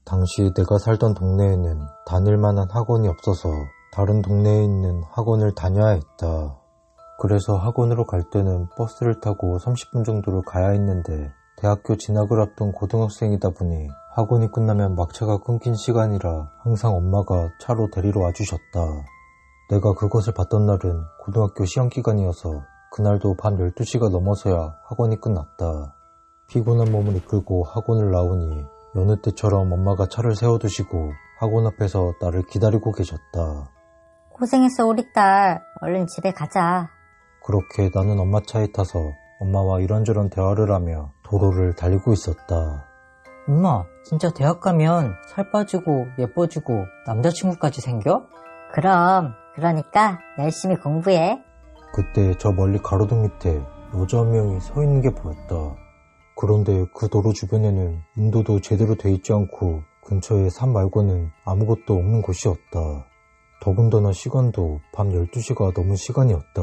당시 내가 살던 동네에는 다닐 만한 학원이 없어서 다른 동네에 있는 학원을 다녀야 했다. 그래서 학원으로 갈 때는 버스를 타고 30분 정도를 가야 했는데 대학교 진학을 앞둔 고등학생이다 보니 학원이 끝나면 막차가 끊긴 시간이라 항상 엄마가 차로 데리러 와주셨다. 내가 그것을 봤던 날은 고등학교 시험기간이어서 그날도 밤 12시가 넘어서야 학원이 끝났다. 피곤한 몸을 이끌고 학원을 나오니 여느 때처럼 엄마가 차를 세워두시고 학원 앞에서 나를 기다리고 계셨다. 고생했어 우리 딸. 얼른 집에 가자. 그렇게 나는 엄마 차에 타서 엄마와 이런저런 대화를 하며 도로를 달리고 있었다. 엄마, 진짜 대학 가면 살 빠지고 예뻐지고 남자친구까지 생겨? 그럼 그러니까 열심히 공부해. 그때 저 멀리 가로등 밑에 여자 한 명이 서 있는 게 보였다. 그런데 그 도로 주변에는 인도도 제대로 돼 있지 않고 근처에 산 말고는 아무것도 없는 곳이었다. 더군다나 시간도 밤 12시가 넘은 시간이었다.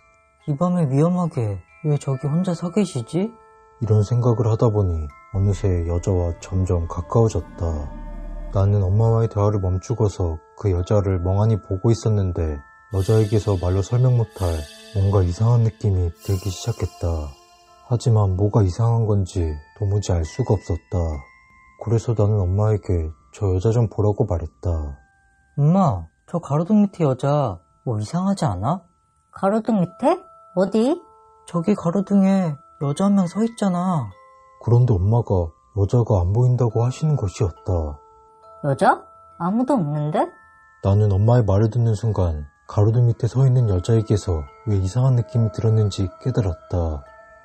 이 밤에 위험하게 왜 저기 혼자 서 계시지? 이런 생각을 하다 보니 어느새 여자와 점점 가까워졌다. 나는 엄마와의 대화를 멈추고서 그 여자를 멍하니 보고 있었는데 여자에게서 말로 설명 못할 뭔가 이상한 느낌이 들기 시작했다. 하지만 뭐가 이상한 건지 도무지 알 수가 없었다. 그래서 나는 엄마에게 저 여자 좀 보라고 말했다. 엄마, 저 가로등 밑에 여자 뭐 이상하지 않아? 가로등 밑에? 어디? 저기 가로등에 여자 한 명 서 있잖아. 그런데 엄마가 여자가 안 보인다고 하시는 것이었다. 여자? 아무도 없는데? 나는 엄마의 말을 듣는 순간 가로등 밑에 서 있는 여자에게서 왜 이상한 느낌이 들었는지 깨달았다.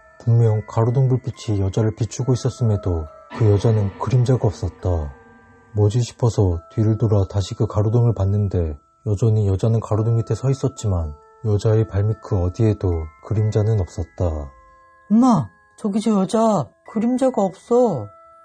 분명 가로등 불빛이 여자를 비추고 있었음에도 그 여자는 그림자가 없었다. 뭐지 싶어서 뒤를 돌아 다시 그 가로등을 봤는데 여전히 여자는 가로등 밑에 서 있었지만 여자의 발밑 그 어디에도 그림자는 없었다. 엄마, 저기 저 여자 그림자가 없어.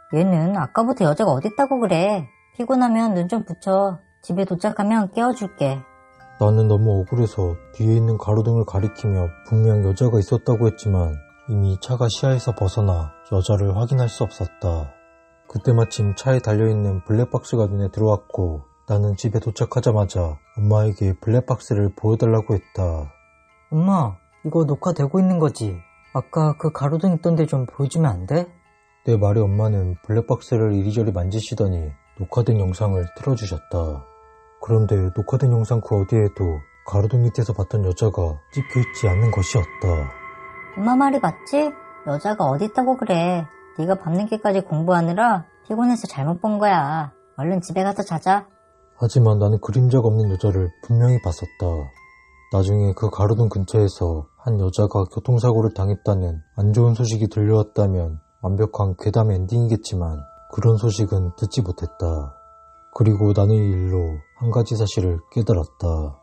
얘는 아까부터 여자가 어딨다고 그래. 피곤하면 눈 좀 붙여. 집에 도착하면 깨워줄게. 나는 너무 억울해서 뒤에 있는 가로등을 가리키며 분명 여자가 있었다고 했지만 이미 차가 시야에서 벗어나 여자를 확인할 수 없었다. 그때 마침 차에 달려있는 블랙박스가 눈에 들어왔고 나는 집에 도착하자마자 엄마에게 블랙박스를 보여달라고 했다. 엄마, 이거 녹화되고 있는 거지? 아까 그 가로등 있던 데 좀 보여주면 안 돼? 내 말에 엄마는 블랙박스를 이리저리 만지시더니 녹화된 영상을 틀어주셨다. 그런데 녹화된 영상 그 어디에도 가로등 밑에서 봤던 여자가 찍혀있지 않는 것이었다. 엄마 말이 맞지? 여자가 어딨다고 그래. 네가 밤늦게까지 공부하느라 피곤해서 잘못 본 거야. 얼른 집에 가서 자자. 하지만 나는 그림자가 없는 여자를 분명히 봤었다. 나중에 그 가로등 근처에서 한 여자가 교통사고를 당했다는 안 좋은 소식이 들려왔다면 완벽한 괴담 엔딩이겠지만 그런 소식은 듣지 못했다. 그리고 나는 이 일로 한 가지 사실을 깨달았다.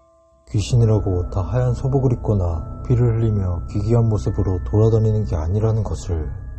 귀신이라고 다 하얀 소복을 입거나 피를 흘리며 기괴한 모습으로 돌아다니는 게 아니라는 것을.